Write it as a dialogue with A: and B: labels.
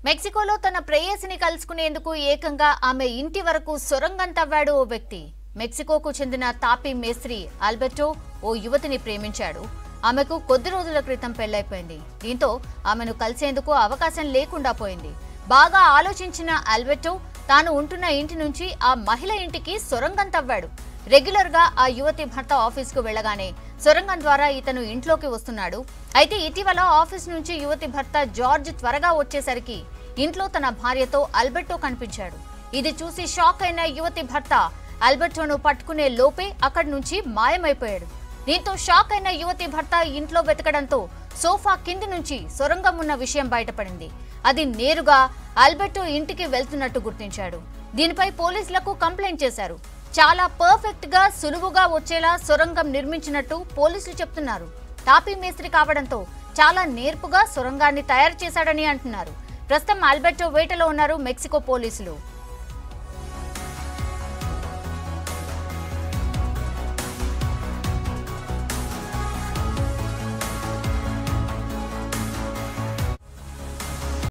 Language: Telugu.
A: మెక్సికోలో తన ప్రేయసిని కలుసుకునేందుకు ఏకంగా ఆమె ఇంటి వరకు సొరంగం తవ్వాడు ఓ వ్యక్తి. మెక్సికోకు చెందిన తాపీ మేస్త్రి ఆల్బెర్టో ఓ యువతిని ప్రేమించాడు. ఆమెకు కొద్ది రోజుల క్రితం పెళ్లైపోయింది. దీంతో ఆమెను కలిసేందుకు అవకాశం లేకుండా పోయింది. బాగా ఆలోచించిన ఆల్బెర్టో తాను ఉంటున్న ఇంటి నుంచి ఆ మహిళ ఇంటికి సొరంగం తవ్వాడు. రెగ్యులర్ గా ఆ యువతి భర్త ఆఫీస్ కు వెళ్లగానే సొరంగం ద్వారా ఇతను ఇంట్లోకి వస్తున్నాడు. అయితే ఇటీవల ఆఫీస్ నుంచి యువతి భర్త జార్జ్ త్వరగా వచ్చేసరికి ఇంట్లో తన భార్యతో ఆల్బెర్టో కనిపించాడు. ఇది చూసి షాక్ అయిన యువతి భర్త ఆల్బెర్టోను పట్టుకునే లోపే అక్కడి నుంచి మాయమైపోయాడు. దీంతో షాక్ అయిన యువతి భర్త ఇంట్లో వెతకడంతో సోఫా కింది నుంచి సొరంగం ఉన్న విషయం బయటపడింది. అది నేరుగా ఆల్బెర్టో ఇంటికి వెళ్తున్నట్టు గుర్తించాడు. దీనిపై పోలీసులకు కంప్లైంట్ చేశారు. చాలా పర్ఫెక్ట్ గా సులువుగా వచ్చేలా సొరంగం నిర్మించినట్టు పోలీసులు చెప్తున్నారు. తాపీ మేస్త్రి కావడంతో చాలా నేర్పుగా సొరంగాన్ని తయారు చేశాడని అంటున్నారు. ప్రస్తుతం ఆల్బెర్టో వేటలో ఉన్నారు మెక్సికో పోలీసులు.